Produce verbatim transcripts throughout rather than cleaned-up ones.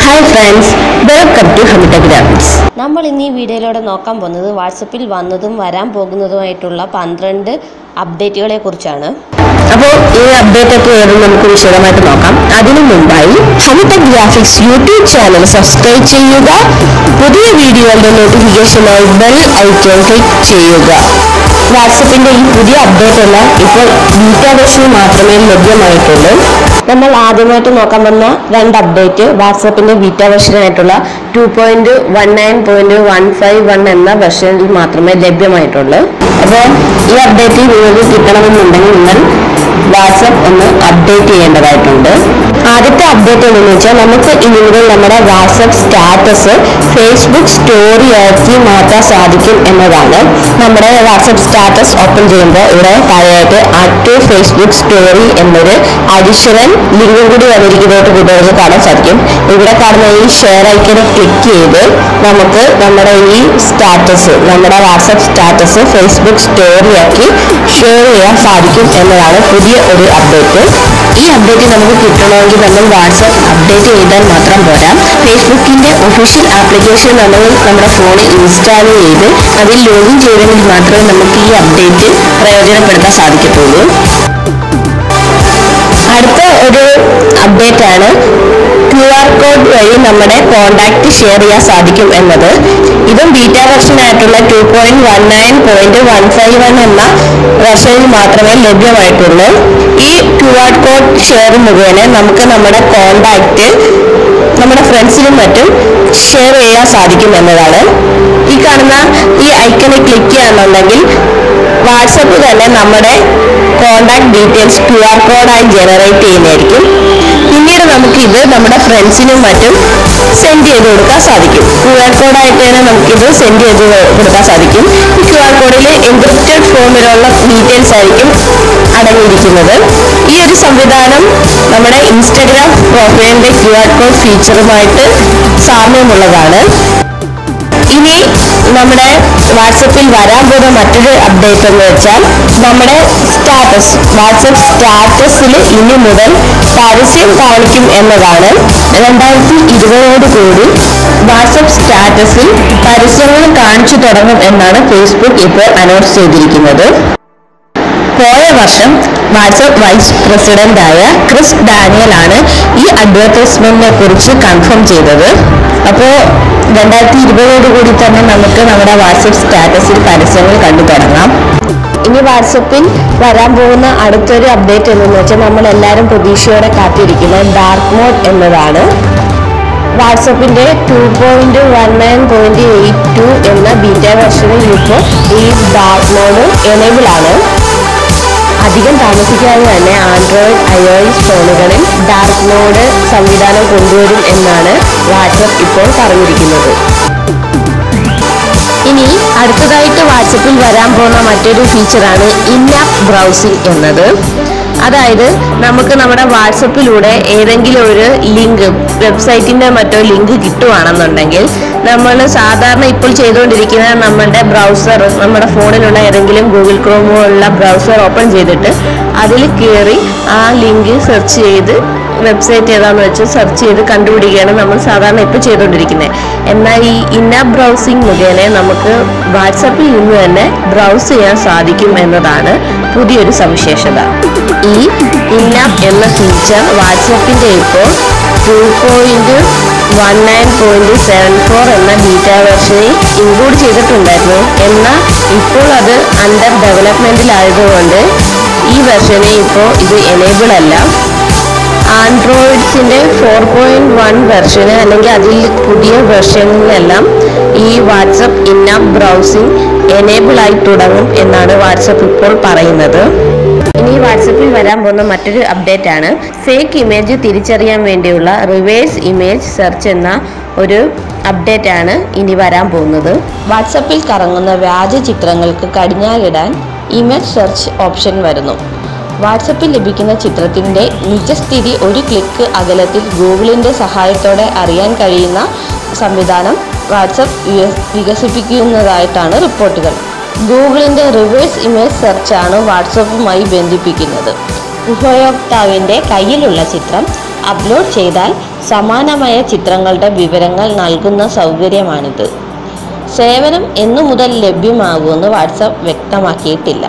Hi friends, welcome to Hamitha graphics. നമ്മൾ ഇന്ന് ഈ വീഡിയോയിലൂടെ നോക്കാൻ പോകുന്നത് വാട്സപ്പിൽ വന്നതും വരാൻ പോകുന്നതുമായിട്ടുള്ള പന്ത്രണ്ട് അപ്ഡേറ്റുകളെ കുറിച്ചാണ്. അപ്പോൾ ഈ അപ്ഡേറ്റ് ഒക്കെ ഏതും നമുക്ക് വിശദമായിട്ട് നോക്കാം. അതിനു മുമ്പായി Hamitha graphics YouTube channel subscribe ചെയ്യുക. പുതിയ വീഡിയോകളുടെ നോട്ടിഫിക്കേഷനായി ബെൽ ഐക്കൺ ക്ലിക്ക് ചെയ്യുക. വാട്സപ്പിന്റെ ഈ പുതിയ അപ്ഡേറ്റ് എല്ലാം ഇപ്പോൾ ബീറ്റാ വെർഷനിൽ മാത്രമേ ലഭ്യമായിട്ടുള്ളൂ. നമ്മൾ ആദ്യമായിട്ട് നോക്കാൻ വന്ന രണ്ട് അപ്ഡേറ്റ് വാട്സപ്പിന്റെ ബീറ്റാ വെർഷനായിട്ടുള്ള two point one nine point one five one എന്ന വെർഷനിൽ മാത്രമേ ലഭ്യമായിട്ടുള്ളൂ. അപ്പോൾ ഈ അപ്ഡേറ്റ് നിങ്ങൾക്ക് കിട്ടണമെന്നുണ്ടെങ്കിൽ നിങ്ങൾ വാട്സപ്പ് ഒന്ന് അപ്ഡേറ്റ് ചെയ്യേണ്ടതായിട്ടുണ്ട്. ആദ്യത്തെ അപ്ഡേറ്റ് എന്താണെന്ന് വെച്ചാൽ നമുക്ക് ഇനി മുതൽ നമ്മുടെ വാട്സപ്പ് സ്റ്റാറ്റസ് ഫേസ്ബുക്ക് സ്റ്റോറി ആക്കി മാറ്റാൻ സാധിക്കും എന്നതാണ്. നമ്മുടെ വാട്സപ്പ് സ്റ്റാറ്റസ് ഓപ്പൺ ചെയ്യുമ്പോൾ ഇവിടെ താഴെയായിട്ട് ആഡ് ടു ഫേസ്ബുക്ക് സ്റ്റോറി എന്നൊരു അഡീഷണൽ ലിങ്കും കൂടി വന്നിരിക്കുന്നതായിട്ട് കൂട്ടുകാർക്ക് കാണാൻ സാധിക്കും. ഇവിടെ കാണുന്ന ഈ ഷെയർ ഐക്കനെ ക്ലിക്ക് ചെയ്ത് നമുക്ക് നമ്മുടെ ഈ സ്റ്റാറ്റസ് നമ്മുടെ വാട്സപ്പ് സ്റ്റാറ്റസ് ഫേസ്ബുക്ക് സ്റ്റോറി ആക്കി ഷെയർ ചെയ്യാൻ സാധിക്കും എന്നതാണ് പുതിയ ഒരു അപ്ഡേറ്റ്. ഈ അപ്ഡേറ്റ് നമുക്ക് കിട്ടണമെങ്കിൽ നമ്മൾ വാട്സപ്പ് അപ്ഡേറ്റ് ചെയ്താൽ മാത്രം പോരാ. ഫേസ്ബുക്കിന്റെ ഒഫീഷ്യൽ ആപ്ലിക്കേഷൻ നമ്മൾ നമ്മുടെ ഫോണിൽ ഇൻസ്റ്റാൾ ചെയ്ത് അതിൽ ലോഗിൻ ചെയ്തെങ്കിൽ മാത്രമേ നമുക്ക് ഈ അപ്ഡേറ്റ് പ്രയോജനപ്പെടുത്താൻ സാധിക്കത്തുള്ളൂ. അടുത്ത ഒരു അപ്ഡേറ്റ് ആണ് ക്യു ആർ കോഡ് വഴി നമ്മുടെ കോണ്ടാക്ട് ഷെയർ ചെയ്യാൻ സാധിക്കും എന്നത്. ഇതും ബീറ്റാ വെർഷൻ ആയിട്ടുള്ള two point one nine point one five one എന്ന വെർഷനിൽ മാത്രമേ ലഭ്യമായിട്ടുള്ളൂ. ഈ ക്യു ആർ കോഡ് ഷെയർ മുഖേന നമുക്ക് നമ്മുടെ കോണ്ടാക്ട് നമ്മുടെ ഫ്രണ്ട്സിനും മറ്റും ഷെയർ ചെയ്യാൻ സാധിക്കും എന്നതാണ്. ഈ കാണുന്ന ഈ ഐക്കണിൽ ക്ലിക്ക് ചെയ്യാന്നുണ്ടെങ്കിൽ വാട്സപ്പ് തന്നെ നമ്മുടെ കോണ്ടാക്ട് ഡീറ്റെയിൽസ് ക്യു ആർ കോഡായി ജനറേറ്റ് ചെയ്യുന്നതായിരിക്കും. പിന്നീട് നമുക്ക് ഇത് നമ്മുടെ ഫ്രണ്ട്സിനും മറ്റും സെൻഡ് ചെയ്ത് കൊടുക്കാൻ സാധിക്കും. ക്യു ആർ കോഡായിട്ട് തന്നെ നമുക്കിത് സെൻഡ് ചെയ്ത് കൊടുക്കാൻ സാധിക്കും. ഈ ക്യു ആർ കോഡിൽ എൻക്രിപ്റ്റഡ് ഫോമിലുള്ള ഡീറ്റെയിൽസ് ആയിരിക്കും അടങ്ങിയിരിക്കുന്നത്. ഈ ഒരു സംവിധാനം നമ്മുടെ ഇൻസ്റ്റഗ്രാം പ്രൊഫൈലിന്റെ ക്യു ആർ കോഡ് ഫീച്ചറുമായിട്ട് സാമ്യമുള്ളതാണ്. ഇനി നമ്മുടെ വാട്സപ്പിൽ വരാൻ പോകുന്ന മറ്റൊരു അപ്ഡേറ്റ് എന്ന് വെച്ചാൽ നമ്മുടെ സ്റ്റാറ്റസ് വാട്സപ്പ് സ്റ്റാറ്റസിൽ ഇനി മുതൽ പരസ്യം കാണിക്കും എന്നതാണ്. രണ്ടായിരത്തി ഇരുപതോട് കൂടി വാട്സപ്പ് സ്റ്റാറ്റസിൽ പരസ്യങ്ങൾ കാണിച്ചു തുടങ്ങും എന്നാണ് ഫേസ്ബുക്ക് ഇപ്പോൾ അനൗൺസ് ചെയ്തിരിക്കുന്നത്. പോയ വർഷം വാട്സപ്പ് വൈസ് പ്രസിഡന്റായ ക്രിസ് ഡാനിയൽ ആണ് ഈ അഡ്വർടൈസ്മെന്റിനെ കുറിച്ച് കൺഫേം ചെയ്തത്. അപ്പോൾ രണ്ടായിരത്തി ഇരുപതോട് കൂടി തന്നെ നമുക്ക് നമ്മുടെ വാട്സപ്പ് സ്റ്റാറ്റസിൽ പരസ്യങ്ങൾ കണ്ടു തുടങ്ങാം. ഇനി വാട്സപ്പിൽ വരാൻ പോകുന്ന അടുത്തൊരു അപ്ഡേറ്റ് എന്ന് വെച്ചാൽ നമ്മൾ എല്ലാവരും പ്രതീക്ഷയോടെ കാത്തിരിക്കുന്ന ഡാർക്ക് മോഡ് എന്നതാണ്. വാട്സപ്പിന്റെ two point one nine point eight two എന്ന ബീറ്റാ വെർഷനിൽ ഇപ്പോൾ ഈ ഡാർക്ക് മോഡ് എനേബിൾ ആണ്. അധികം താമസിക്കാതെ തന്നെ ആൻഡ്രോയിഡ് ഐ ഒ എസ് ഫോണുകളിൽ ഡാർക്ക് മോഡ് സംവിധാനം കൊണ്ടുവരും എന്നാണ് വാട്സപ്പ് ഇപ്പോൾ പറഞ്ഞിരിക്കുന്നത്. ഇനി അടുത്തതായിട്ട് വാട്സപ്പിൽ വരാൻ പോകുന്ന മറ്റൊരു ഫീച്ചറാണ് ഇൻ ആപ്പ് ബ്രൗസിംഗ് എന്നത്. അതായത് നമുക്ക് നമ്മുടെ വാട്സപ്പിലൂടെ ഏതെങ്കിലും ഒരു ലിങ്ക് വെബ്സൈറ്റിന്റെ മറ്റോ ലിങ്ക് കിട്ടുവാണെന്നുണ്ടെങ്കിൽ നമ്മൾ സാധാരണ ഇപ്പോൾ ചെയ്തുകൊണ്ടിരിക്കുന്ന നമ്മുടെ ബ്രൗസർ നമ്മുടെ ഫോണിലുള്ള ഏതെങ്കിലും ഗൂഗിൾ ക്രോം പോലുള്ള ബ്രൗസർ ഓപ്പൺ ചെയ്തിട്ട് അതിൽ കയറി ആ ലിങ്ക് സെർച്ച് ചെയ്ത് വെബ്സൈറ്റ് ഏതാണെന്ന് വെച്ച് സെർച്ച് ചെയ്ത് കണ്ടുപിടിക്കുകയാണ് നമ്മൾ സാധാരണ ഇപ്പോൾ ചെയ്തുകൊണ്ടിരിക്കുന്നത്. എന്നാൽ ഈ ഇന്നാപ്പ് ബ്രൗസിംഗ് മുഖേന നമുക്ക് വാട്സപ്പിൽ നിന്ന് തന്നെ ബ്രൗസ് ചെയ്യാൻ സാധിക്കും എന്നതാണ് പുതിയൊരു സവിശേഷത. ഈ ഇന്നാപ്പ് എന്ന ഫീച്ചർ വാട്സപ്പിന്റെ ഇപ്പോൾ two point one nine point seven four എന്ന ബീറ്റാ വെർഷനിൽ ഇൻക്ലൂഡ് ചെയ്തിട്ടുണ്ടായിരുന്നു. എന്നാൽ ഇപ്പോൾ അത് അണ്ടർ ഡെവലപ്മെന്റിലായതുകൊണ്ട് ഈ വെർഷനെ ഇപ്പോൾ ഇത് എനേബിൾ അല്ല. ആൻഡ്രോയിഡ്സിന്റെ ഫോർ പോയിന്റ് വൺ വെർഷന് അല്ലെങ്കിൽ അതിൽ പുതിയ വെർഷനിലെല്ലാം ഈ വാട്സപ്പ് ഇന്നാപ്പ് ബ്രൗസിംഗ് എനേബിൾ ആയി തുടങ്ങും എന്നാണ് വാട്സപ്പ് ഇപ്പോൾ പറയുന്നത്. ഇനി വാട്സപ്പിൽ വരാൻ പോകുന്ന മറ്റൊരു അപ്ഡേറ്റ് ആണ് ഫേക്ക് ഇമേജ് തിരിച്ചറിയാൻ വേണ്ടിയുള്ള റിവേഴ്സ് ഇമേജ് സെർച്ച് എന്ന ഒരു അപ്ഡേറ്റ് ആണ് ഇനി വരാൻ പോകുന്നത്. വാട്സപ്പിൽ കറങ്ങുന്ന വ്യാജ ചിത്രങ്ങൾക്ക് കടിഞ്ഞാലിടാൻ ഇമേജ് സെർച്ച് ഓപ്ഷൻ വരുന്നു. വാട്സപ്പിൽ ലഭിക്കുന്ന ചിത്രത്തിൻ്റെ നിജസ്ഥിതി ഒരു ക്ലിക്ക് അകലത്തിൽ ഗൂഗിളിൻ്റെ സഹായത്തോടെ അറിയാൻ കഴിയുന്ന സംവിധാനം വാട്സപ്പ് വികസിപ്പിക്കുന്നതായിട്ടാണ് റിപ്പോർട്ടുകൾ. ഗൂഗിളിൻ്റെ റിവേഴ്സ് ഇമേജ് സെർച്ചാണ് വാട്സപ്പുമായി ബന്ധിപ്പിക്കുന്നത്. ഉപയോക്താവിൻ്റെ കയ്യിലുള്ള ചിത്രം അപ്ലോഡ് ചെയ്താൽ സമാനമായ ചിത്രങ്ങളുടെ വിവരങ്ങൾ നൽകുന്ന സൗകര്യമാണിത്. സേവനം എന്നു മുതൽ ലഭ്യമാകുമെന്ന് വാട്സപ്പ് വ്യക്തമാക്കിയിട്ടില്ല.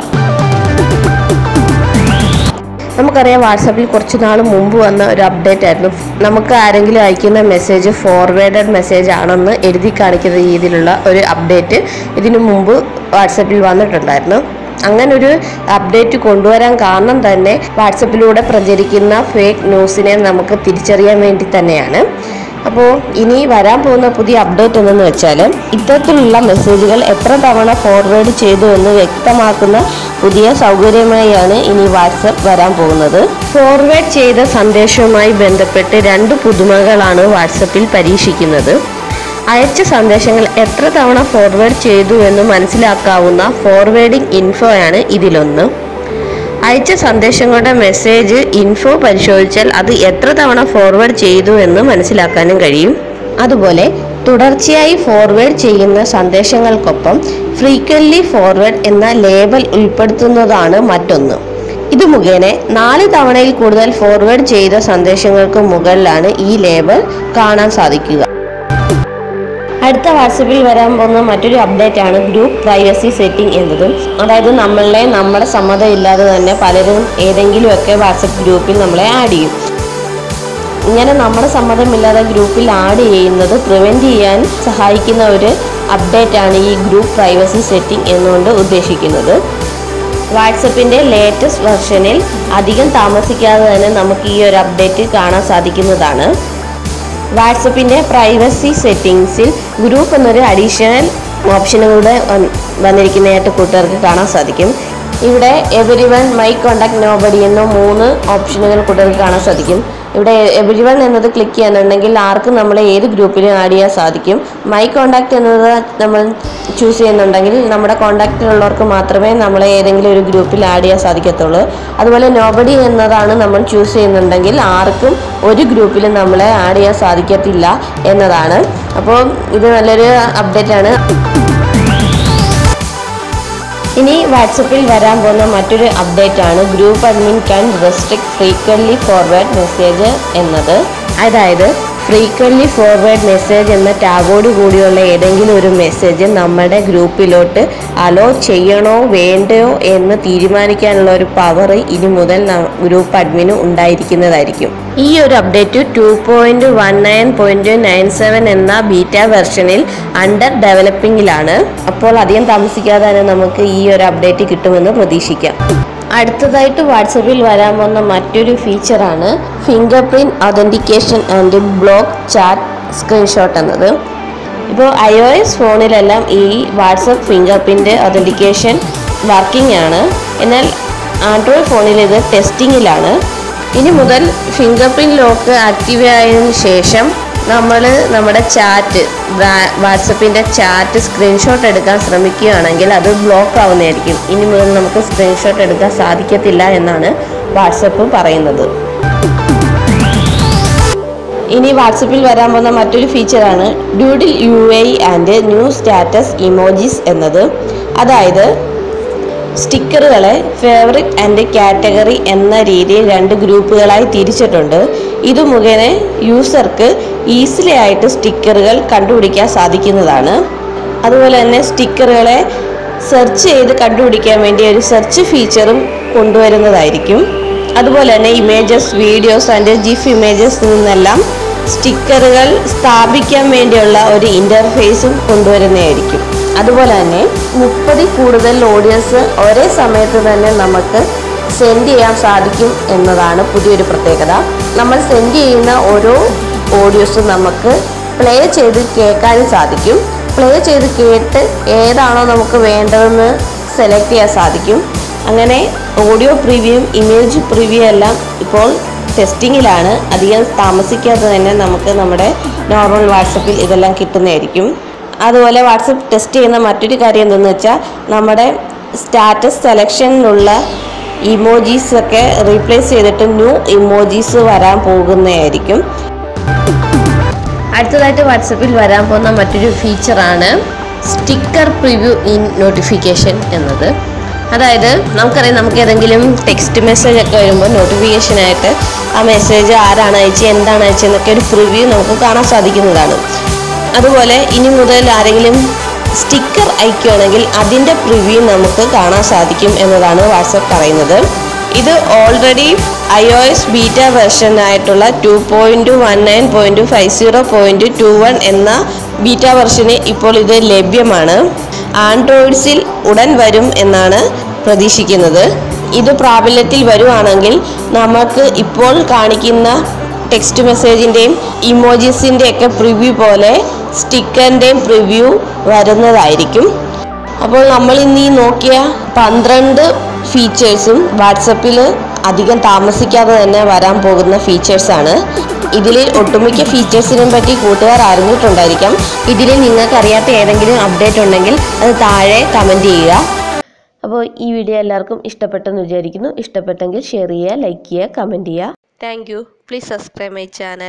നമുക്കറിയാം, വാട്സപ്പിൽ കുറച്ച് നാൾ മുമ്പ് വന്ന ഒരു അപ്ഡേറ്റ് ആയിരുന്നു. നമുക്ക് ആരെങ്കിലും അയക്കുന്ന മെസ്സേജ് ഫോർവേഡഡ് മെസ്സേജ് ആണെന്ന് എഴുതി കാണിക്കുന്ന രീതിയിലുള്ള ഒരു അപ്ഡേറ്റ് ഇതിനു മുമ്പ് വാട്സപ്പിൽ വന്നിട്ടുണ്ടായിരുന്നു. അങ്ങനെ ഒരു അപ്ഡേറ്റ് കൊണ്ടുവരാൻ കാരണം തന്നെ വാട്സപ്പിലൂടെ പ്രചരിക്കുന്ന ഫേക്ക് ന്യൂസിനെ നമുക്ക് തിരിച്ചറിയാൻ വേണ്ടി തന്നെയാണ്. അപ്പോൾ ഇനി വരാൻ പോകുന്ന പുതിയ അപ്ഡേറ്റ് എന്തെന്ന് വെച്ചാൽ, ഇത്തരത്തിലുള്ള മെസ്സേജുകൾ എത്ര തവണ ഫോർവേഡ് ചെയ്തു എന്ന് വ്യക്തമാക്കുന്ന പുതിയ സൗകര്യമായാണ് ഇനി വാട്സപ്പ് വരാൻ പോകുന്നത്. ഫോർവേഡ് ചെയ്ത സന്ദേശവുമായി ബന്ധപ്പെട്ട് രണ്ട് പുതുമകളാണ് വാട്സപ്പിൽ പരീക്ഷിക്കുന്നത്. അയച്ച സന്ദേശങ്ങൾ എത്ര തവണ ഫോർവേഡ് ചെയ്തു എന്ന് മനസ്സിലാക്കാവുന്ന ഫോർവേഡിംഗ് ഇൻഫോയാണ് ഇതിലൊന്ന്. അയച്ച സന്ദേശങ്ങളുടെ മെസ്സേജ് ഇൻഫോ പരിശോധിച്ചാൽ അത് എത്ര തവണ ഫോർവേഡ് ചെയ്തു എന്ന് മനസ്സിലാക്കാനും കഴിയും. അതുപോലെ തുടർച്ചയായി ഫോർവേഡ് ചെയ്യുന്ന സന്ദേശങ്ങൾക്കൊപ്പം ഫ്രീക്വൻറ്റ്ലി ഫോർവേഡ് എന്ന ലേബൽ ഉൾപ്പെടുത്തുന്നതാണ് മറ്റൊന്ന്. ഇത് മുഖേന നാല് തവണയിൽ കൂടുതൽ ഫോർവേഡ് ചെയ്ത സന്ദേശങ്ങൾക്ക് മുകളിലാണ് ഈ ലേബൽ കാണാൻ സാധിക്കുക. അടുത്ത വാട്സപ്പിൽ വരാൻ പോകുന്ന മറ്റൊരു അപ്ഡേറ്റ് ആണ് ഗ്രൂപ്പ് പ്രൈവസി സെറ്റിംഗ് എന്നത്. അതായത് നമ്മളെ നമ്മുടെ സമ്മതം ഇല്ലാതെ തന്നെ പലരും ഏതെങ്കിലുമൊക്കെ വാട്സപ്പ് ഗ്രൂപ്പിൽ നമ്മളെ ആഡ് ചെയ്യും. ഇങ്ങനെ നമ്മുടെ സമ്മതമില്ലാതെ ഗ്രൂപ്പിൽ ആഡ് ചെയ്യുന്നത് പ്രിവെൻറ്റ് ചെയ്യാൻ സഹായിക്കുന്ന ഒരു അപ്ഡേറ്റ് ആണ് ഈ ഗ്രൂപ്പ് പ്രൈവസി സെറ്റിംഗ് എന്നുകൊണ്ട് ഉദ്ദേശിക്കുന്നത്. വാട്സപ്പിൻ്റെ ലേറ്റസ്റ്റ് വെർഷനിൽ അധികം താമസിക്കാതെ തന്നെ നമുക്ക് ഈ ഒരു അപ്ഡേറ്റ് കാണാൻ സാധിക്കുന്നതാണ്. വാട്സപ്പിൻ്റെ പ്രൈവസി സെറ്റിങ്സിൽ ഗ്രൂപ്പ് എന്നൊരു അഡീഷണൽ ഓപ്ഷനുകൂടെ വന്നിരിക്കുന്നതായിട്ട് കൂട്ടുകാർക്ക് കാണാൻ സാധിക്കും. ഇവിടെ everyone, my contact, nobody എന്ന മൂന്ന് ഓപ്ഷനുകൾ കൂട്ടുകാർക്ക് കാണാൻ സാധിക്കും. ഇവിടെ എവരി വൺ എന്നത് ക്ലിക്ക് ചെയ്യാനുണ്ടെങ്കിൽ ആർക്കും നമ്മളെ ഏത് ഗ്രൂപ്പിലും ആഡ് ചെയ്യാൻ സാധിക്കും. മൈ കോണ്ടാക്ട് എന്നത് നമ്മൾ ചൂസ് ചെയ്യുന്നുണ്ടെങ്കിൽ നമ്മുടെ കോണ്ടാക്റ്റിലുള്ളവർക്ക് മാത്രമേ നമ്മളെ ഏതെങ്കിലും ഒരു ഗ്രൂപ്പിൽ ആഡ് ചെയ്യാൻ സാധിക്കത്തുള്ളൂ. അതുപോലെ നോബഡി എന്നതാണ് നമ്മൾ ചൂസ് ചെയ്യുന്നുണ്ടെങ്കിൽ ആർക്കും ഒരു ഗ്രൂപ്പിലും നമ്മളെ ആഡ് ചെയ്യാൻ സാധിക്കത്തില്ല എന്നതാണ്. അപ്പോൾ ഇത് നല്ലൊരു അപ്ഡേറ്റ് ആണ്. ഇനി വാട്സപ്പിൽ വരാൻ പോകുന്ന മറ്റൊരു അപ്ഡേറ്റ് ആണ് group admin can restrict frequently forward message എന്നത്. അതായത് ഫ്രീക്വൻറ്റ്ലി ഫോർവേഡ് മെസ്സേജ് എന്ന ടാഗോട് കൂടിയുള്ള ഏതെങ്കിലും ഒരു മെസ്സേജ് നമ്മുടെ ഗ്രൂപ്പിലോട്ട് അലോ ചെയ്യണോ വേണ്ടയോ എന്ന് തീരുമാനിക്കാനുള്ള ഒരു പവർ ഇനി മുതൽ ഗ്രൂപ്പ് അഡ്മിന് ഉണ്ടായിരിക്കുന്നതായിരിക്കും. ഈ ഒരു update two point one nine point nine seven എന്ന ബീറ്റ വെർഷനിൽ അണ്ടർ ഡെവലപ്പിംഗിലാണ്. അപ്പോൾ അധികം താമസിക്കാതെ തന്നെ നമുക്ക് ഈ ഒരു അപ്ഡേറ്റ് കിട്ടുമെന്ന് പ്രതീക്ഷിക്കാം. അടുത്തതായിട്ട് വാട്സപ്പിൽ വരാൻ പോകുന്ന മറ്റൊരു ഫീച്ചറാണ് fingerprint authentication and block chat screenshot എന്നത്. ഇപ്പോൾ ഐ ഒ എസ് ഫോണിലെല്ലാം ഈ WhatsApp fingerprint authentication working ആണ്. എന്നാൽ ആൻഡ്രോയിഡ് ഫോണിൽ ഇത് ടെസ്റ്റിങ്ങിലാണ്. ഇനി മുതൽ ഫിംഗർ പ്രിൻറ്റ് ലോക്ക് ആക്റ്റീവ് ആയതിനു ശേഷം നമ്മൾ നമ്മുടെ ചാറ്റ് വാട്സപ്പിൻ്റെ ചാറ്റ് സ്ക്രീൻഷോട്ട് എടുക്കാൻ ശ്രമിക്കുകയാണെങ്കിൽ അത് ബ്ലോക്ക് ആവുന്നതായിരിക്കും. ഇനി മുതൽ നമുക്ക് സ്ക്രീൻഷോട്ട് എടുക്കാൻ സാധിക്കത്തില്ല എന്നാണ് വാട്സപ്പ് പറയുന്നത്. ഇനി വാട്സപ്പിൽ വരാൻ പോകുന്ന മറ്റൊരു ഫീച്ചറാണ് doodle U I and new status emojis എന്നത്. അതായത് സ്റ്റിക്കറുകളെ ഫേവറിറ്റ് ആൻഡ് കാറ്റഗറി എന്ന രീതിയിൽ രണ്ട് ഗ്രൂപ്പുകളായി തിരിച്ചിട്ടുണ്ട്. ഇത് മുഖേന യൂസർക്ക് ഈസിലി ആയിട്ട് സ്റ്റിക്കറുകൾ കണ്ടുപിടിക്കാൻ സാധിക്കുന്നതാണ്. അതുപോലെ തന്നെ സ്റ്റിക്കറുകളെ സെർച്ച് ചെയ്ത് കണ്ടുപിടിക്കാൻ വേണ്ടി ഒരു സെർച്ച് ഫീച്ചറും കൊണ്ടുവരുന്നതായിരിക്കും. അതുപോലെ തന്നെ images, videos and GIF images നിന്നെല്ലാം സ്റ്റിക്കറുകൾ സ്ഥാപിക്കാൻ വേണ്ടിയുള്ള ഒരു ഇൻ്റർഫേസും കൊണ്ടുവരുന്നതായിരിക്കും. അതുപോലെ തന്നെ മുപ്പതിൽ കൂടുതൽ ഓഡിയോസ് ഒരേ സമയത്ത് തന്നെ നമുക്ക് സെൻഡ് ചെയ്യാൻ സാധിക്കും എന്നതാണ് പുതിയൊരു പ്രത്യേകത. നമ്മൾ സെൻഡ് ചെയ്യുന്ന ഓരോ ഓഡിയോസും നമുക്ക് പ്ലേ ചെയ്ത് കേൾക്കാനും സാധിക്കും. പ്ലേ ചെയ്ത് കേട്ട് ഏതാണോ നമുക്ക് വേണ്ടതെന്ന് സെലക്ട് ചെയ്യാൻ സാധിക്കും. അങ്ങനെ ഓഡിയോ പ്രിവ്യൂവും ഇമേജ് പ്രിവ്യൂ എല്ലാം ഇപ്പോൾ ടെസ്റ്റിങ്ങിലാണ്. അധികം താമസിക്കാതെ തന്നെ നമുക്ക് നമ്മുടെ നോർമൽ വാട്സപ്പിൽ ഇതെല്ലാം കിട്ടുന്നതായിരിക്കും. അതുപോലെ വാട്സപ്പ് ടെസ്റ്റ് ചെയ്യുന്ന മറ്റൊരു കാര്യം എന്തെന്ന് വെച്ചാൽ നമ്മുടെ സ്റ്റാറ്റസ് സെലക്ഷനിലുള്ള ഇമോജീസൊക്കെ റീപ്ലേസ് ചെയ്തിട്ട് ന്യൂ ഇമോജീസ് വരാൻ പോകുന്നതായിരിക്കും. അടുത്തതായിട്ട് വാട്സപ്പിൽ വരാൻ പോകുന്ന മറ്റൊരു ഫീച്ചറാണ് സ്റ്റിക്കർ പ്രിവ്യൂ ഇൻ നോട്ടിഫിക്കേഷൻ എന്നത്. അതായത് നമുക്കറിയാം, നമുക്ക് ഏതെങ്കിലും ടെക്സ്റ്റ് മെസ്സേജ് ഒക്കെ വരുമ്പോൾ നോട്ടിഫിക്കേഷനായിട്ട് ആ മെസ്സേജ് ആരാണ് അയച്ചത്, എന്താണ് അയച്ചതെന്നൊക്കെ ഒരു പ്രിവ്യൂ നമുക്ക് കാണാൻ സാധിക്കുന്നതാണ്. അതുപോലെ ഇനി മുതൽ ആരെങ്കിലും സ്റ്റിക്കർ അയക്കുകയാണെങ്കിൽ അതിൻ്റെ പ്രിവ്യൂ നമുക്ക് കാണാൻ സാധിക്കും എന്നതാണ് വാട്സപ്പ് പറയുന്നത്. ഇത് already I O S beta version ആയിട്ടുള്ള two point one nine point five zero point two one എന്ന ബീറ്റ വെർഷന് ഇപ്പോൾ ഇത് ലഭ്യമാണ്. ആൻഡ്രോയിഡ്സിൽ ഉടൻ വരും എന്നാണ് പ്രതീക്ഷിക്കുന്നത്. ഇത് പ്രാബല്യത്തിൽ വരുവാണെങ്കിൽ നമുക്ക് ഇപ്പോൾ കാണിക്കുന്ന ടെക്സ്റ്റ് മെസ്സേജിൻ്റെയും ഇമോജീസിൻ്റെ ഒക്കെ പ്രിവ്യൂ പോലെ സ്റ്റിക്കറിൻ്റെയും പ്രിവ്യൂ വരുന്നതായിരിക്കും. അപ്പോൾ നമ്മൾ ഇന്ന് ഈ നോക്കിയ പന്ത്രണ്ട് ഫീച്ചേഴ്സും വാട്സപ്പിൽ അധികം താമസിക്കാതെ തന്നെ വരാൻ പോകുന്ന ഫീച്ചേഴ്സാണ്. ഇതിൽ ഒട്ടുമിക്ക ഫീച്ചേഴ്സിനെ പറ്റി കൂട്ടുകാർ അറിഞ്ഞിട്ടുണ്ടായിരിക്കാം. ഇതിൽ നിങ്ങൾക്ക് അറിയാത്ത ഏതെങ്കിലും അപ്ഡേറ്റ് ഉണ്ടെങ്കിൽ അത് താഴെ കമൻറ്റ് ചെയ്യുക. അപ്പോൾ ഈ വീഡിയോ എല്ലാവർക്കും ഇഷ്ടപ്പെട്ടെന്ന് വിചാരിക്കുന്നു. ഇഷ്ടപ്പെട്ടെങ്കിൽ ഷെയർ ചെയ്യുക, ലൈക്ക് ചെയ്യുക, കമൻറ്റ് ചെയ്യുക. Thank you. Please subscribe my channel.